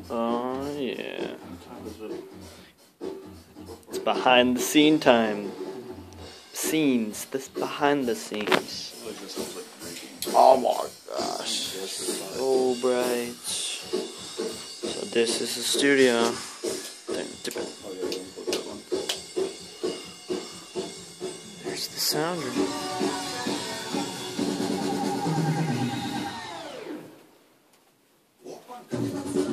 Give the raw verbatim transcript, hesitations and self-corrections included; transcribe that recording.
Oh yeah. It's behind the scene time. Scenes. This behind the scenes. Oh my gosh. So bright. So this is the studio. There's the sound room.